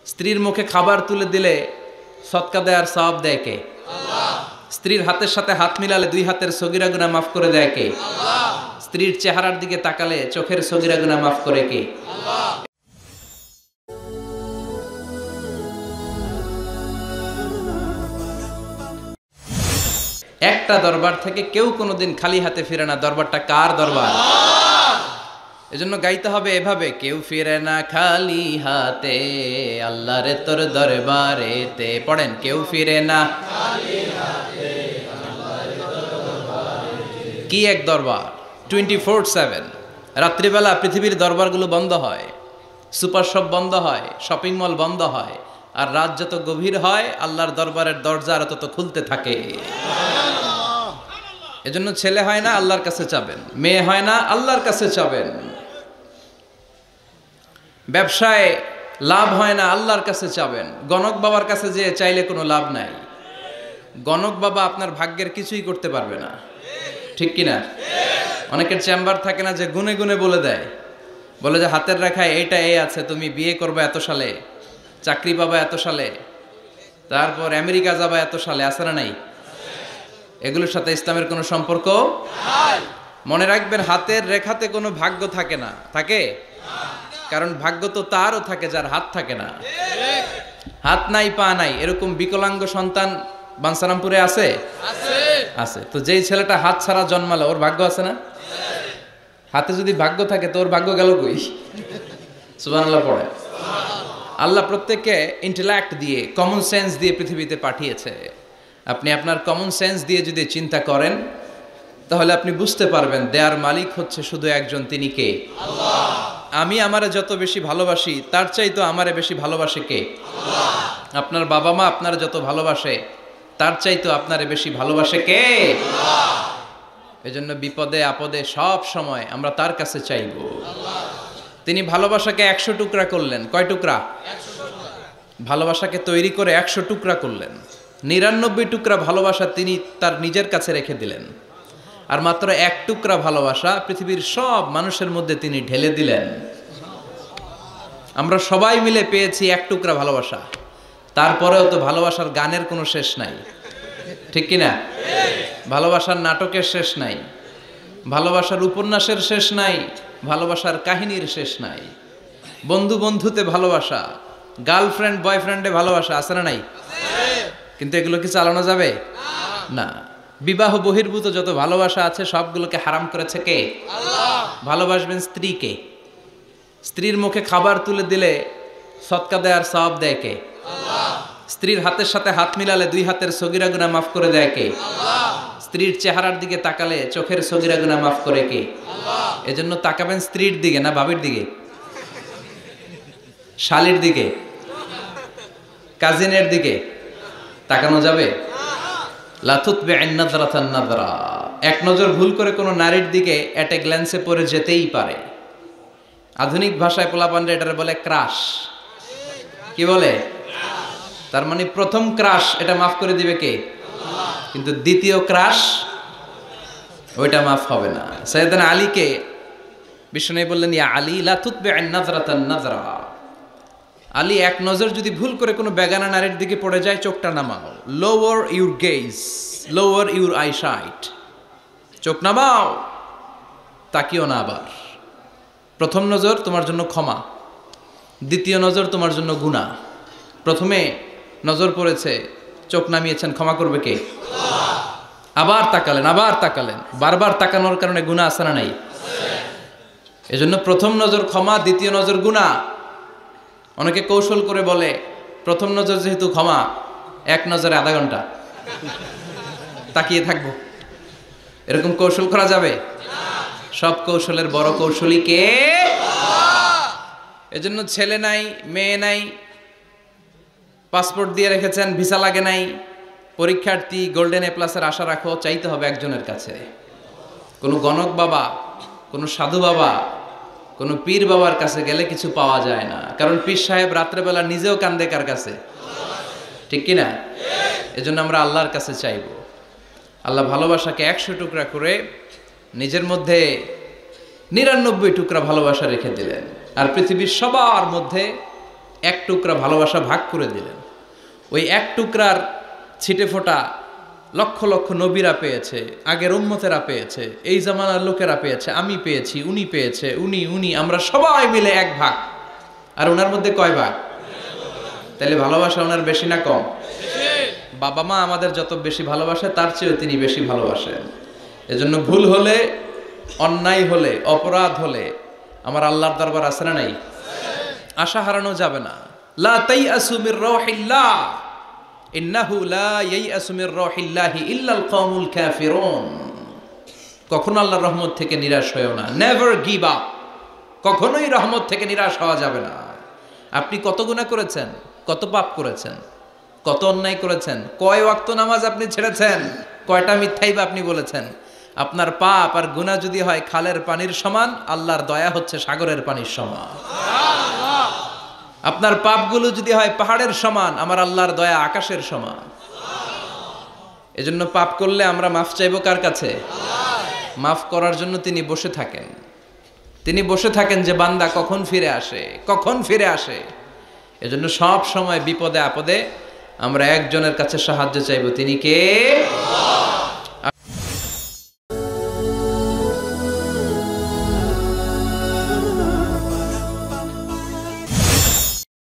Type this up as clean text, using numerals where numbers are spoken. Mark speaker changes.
Speaker 1: স্ত্রীর মুখে খাবার তুলে দিলে সদকা দেয়ার সওয়াব দেয় কে? আল্লাহ। স্ত্রীর হাতের সাথে হাত মিলালে দুই হাতের সগীরা গুনাহ মাফ করে দেয় কে? আল্লাহ। স্ত্রীর চেহারার দিকে তাকালে চোখের সগীরা গুনাহ মাফ করে কে? আল্লাহ। একটা দরবার থেকে কেউ কোনোদিন খালি হাতে ফিরে না। দরবারটা কার দরবার? এজন্য গাইতে হবে এভাবে, কেউ ফিরে না খালি হাতে আল্লাহর তোর দরবারেতে। পড়েন, কেউ ফিরে না খালি হাতে আল্লাহর তোর দরবারেতে। কি এক দরবার! 24/7 রাত্রিবেলা পৃথিবীর দরবারগুলো বন্ধ হয়, সুপার শপ বন্ধ হয়, শপিং মল বন্ধ হয়, আর রাত যত গভীর হয় আল্লাহর দরবারের দরজা আরো তত খুলতে থাকে। এজন্য ছেলে হয় না আল্লাহর কাছে চাবেন, মেয়ে হয় না আল্লাহর কাছে চাবেন, ব্যবসায় লাভ হয় না আল্লাহর কাছে চাবেন। গণক বাবার কাছে যে চাইলে কোনো লাভ নাই। গণক বাবা আপনার ভাগ্যের কিছুই করতে পারবে না, ঠিক কিনা? অনেকের চেম্বার থাকে না যে গুনে গুনে বলে দেয়, বলে যে হাতের রেখায় এইটা এই আছে, তুমি বিয়ে করবে এত সালে, চাকরি পাবা এত সালে, তারপর আমেরিকা যাবা এত সালে। আছে না নাই? এগুলোর সাথে ইসলামের কোনো সম্পর্ক নাই। মনে রাখবেন, হাতের রেখাতে কোনো ভাগ্য থাকে না। থাকে? কারণ ভাগ্য তো তারও থাকে যার হাত থাকে না। হাত নাই পা নাই এরকম বিকলাঙ্গ সন্তান বাঞ্ছারামপুরে আছে? আছে। তো যেই ছেলেটা হাত ছাড়া জন্মালো ওর ভাগ্য আছে না? হাতে যদি ভাগ্য থাকে তো ওর ভাগ্য গেল কই? সুবহানাল্লাহ পড়ে। আল্লাহ প্রত্যেককে ইন্টেলেক্ট দিয়ে, কমন সেন্স দিয়ে পৃথিবীতে পাঠিয়েছে। আপনি আপনার কমন সেন্স দিয়ে যদি চিন্তা করেন তাহলে আপনি বুঝতে পারবেন দেয়ার মালিক হচ্ছে শুধু একজন, তিনি কে? আল্লাহ। আমি আমারে যত বেশি ভালোবাসি তার চাইতো আমারে বেশি ভালোবাসে কে? আল্লাহ। আপনার বাবা মা আপনার যত ভালোবাসে তার চাইতো আপনারে বেশি ভালোবাসে কে? আল্লাহ। এজন্য বিপদে আপদে সব সময় আমরা তার কাছে চাইবো। আল্লাহ। তিনি ভালোবাসাকে 100 টুকরা করলেন। কয় টুকরা? 100 টুকরা। ভালোবাসাকে তৈরি করে 100 টুকরা করলেন। 99 টুকরা ভালোবাসা তিনি তার নিজের কাছে রেখে দিলেন, আর মাত্র 1 টুকরা ভালোবাসা পৃথিবীর সব মানুষের মধ্যে তিনি ঢেলে দিলেন। আমরা সবাই মিলে পেয়েছি 1 টুকরা ভালোবাসা। তারপরেও তো ভালোবাসার গানের কোনো শেষ নাই, ঠিক কিনা? ভালোবাসার নাটকের শেষ নাই, ভালোবাসার উপন্যাসের শেষ নাই, ভালোবাসার কাহিনীর শেষ নাই। বন্ধু বন্ধুতে ভালোবাসা, গার্লফ্রেন্ড বয়ফ্রেন্ডে ভালোবাসা, আছে না নাই? কিন্তু এগুলো কি চালানো যাবে? না। বিবাহ বহির্ভূত যত ভালোবাসা আছে সবগুলোকে হারাম করেছে কে? আল্লাহ। ভালোবাসবেন স্ত্রীকে। স্ত্রীর মুখে খাবার তুলে দিলে সদকা দেয়ার সওয়াব দেয় কে? আল্লাহ। স্ত্রীর হাতের সাথে হাত মিলালে দুই হাতের সগীরা গুনাহ মাফ করে দেয় কে? আল্লাহ। স্ত্রীর চেহারার দিকে তাকালে চোখের সগীরা গুনাহ মাফ করে কে? আল্লাহ। এজন্য তাকাবেন স্ত্রীর দিকে, না ভাবির দিকে, শালীর দিকে, কাজিনের দিকে তাকানো যাবে? লা তুতবি'ন নাযরাতান নাযরা। এক নজর ভুল করে কোনো নারীর দিকে এট এ গ্ল্যান্সে পড়ে যেতেই পারে। আধুনিক ভাষায় পোলাপানরা এটারে বলে ক্রাশ। কি বলে? তার মানে প্রথম ক্রাশ এটা মাফ করে দিবে কে? আল্লাহ। কিন্তু দ্বিতীয় ক্রাশ ওইটা মাফ হবে না। সাইয়েদনা আলীকে বিষ্ণু বললেন, ইয়া আলী লা তুতবি'ন নাযরাতান নাযরা। আলী, এক নজর যদি ভুল করে কোনো বেগানা নারীর দিকে পড়ে যায় চোখটা নামাও। Lower your gaze, lower your eyesight. চোখ নামাও, তাকিও না আবার। প্রথম নজর তোমার জন্য ক্ষমা, দ্বিতীয় নজর তোমার জন্য গুনাহ। প্রথমে নজর পড়েছে, চোখ নামিয়েছেন, ক্ষমা করবে কে? আল্লাহ। আবার তাকালেন, আবার তাকালেন, বারবার তাকানোর কারণে গুনাহ আছে না নাই? এজন্য প্রথম নজর ক্ষমা, দ্বিতীয় নজর গুনাহ। অনেকে কৌশল করে বলে প্রথম নজর যেহেতু ক্ষমা, এক নজরে আধা ঘন্টা তাকিয়ে থাকবো। এরকম কৌশল করা যাবে? সব কৌশলের বড় কৌশলী কে? এজন্য ছেলে নাই, মেয়ে নাই, পাসপোর্ট দিয়ে রেখেছেন, ভিসা লাগে নাই, পরীক্ষার্থী, গোল্ডেন এ প্লাসের আশা রাখো, চাইতে হবে একজনের কাছে। কোনো গণক বাবা, কোনো সাধু বাবা, কোন পীর বাবার কাছে গেলে কিছু পাওয়া যায় না। কারণ পীর সাহেব রাত্রেবেলা নিজেও কান্দে কার কাছে, ঠিক কিনা? এজন্য আমরা আল্লাহর কাছে চাইব। আল্লাহ ভালোবাসাকে 100 টুকরা করে নিজের মধ্যে 99 টুকরা ভালোবাসা রেখে দিলেন, আর পৃথিবীর সবার মধ্যে এক টুকরা ভালোবাসা ভাগ করে দিলেন। ওই এক টুকরার ছিটে ফোঁটা লক্ষ লক্ষ নবীরা পেয়েছে, আগের উম্মতেরা পেয়েছে, এই জামানার লোকেরা পেয়েছে, আমি পেয়েছি, উনি পেয়েছে, উনি আমরা সবাই মিলে এক ভাগ। আর ওনার মধ্যে কয় ভাগ? তাহলে ভালোবাসা ওনার বেশি না কম? বাবা মা আমাদের যত বেশি ভালোবাসে তার চেয়েও তিনি বেশি ভালোবাসেন। এজন্য ভুল হলে, অন্যায় হলে, অপরাধ হলে আমার আল্লাহর দরবার আছে না নাই? আশা হারানো যাবে না। লা তাইয়াসু মির রাহিল্লাহ ইন্নাহু লা ইয়াইয়াসু মির রাহিল্লাহি ইল্লাল কওমুল কাফিরুন। কখনো আল্লাহর রহমত থেকে নিরাশ হয়ো না। Never give up. কখনোই রহমত থেকে নিরাশ হওয়া যাবে না। আপনি কত গুনাহ করেছেন, কত পাপ করেছেন, কত অন্যায় করেছেন, কয় ওয়াক্ত নামাজ আপনি ছেড়েছেন, কয়টা মিথ্যাই বা আপনি বলেছেন। আপনার পাপ আর গুনাহ যদি হয় খালের পানির সমান, আল্লাহর দয়া হচ্ছে সাগরের পানির সমান। আপনার পাপগুলো যদি হয় পাহাড়ের সমান, আমার আল্লাহর দয়া আকাশের সমান। এজন্য পাপ করলে আমরা মাফ চাইবো কার কাছে? মাফ করার জন্য তিনি বসে থাকেন। তিনি বসে থাকেন যে বান্দা কখন ফিরে আসে, কখন ফিরে আসে। এজন্য সব সময় বিপদে আপদে আমরা একজনের কাছে সাহায্য চাইবো, তিনি কে?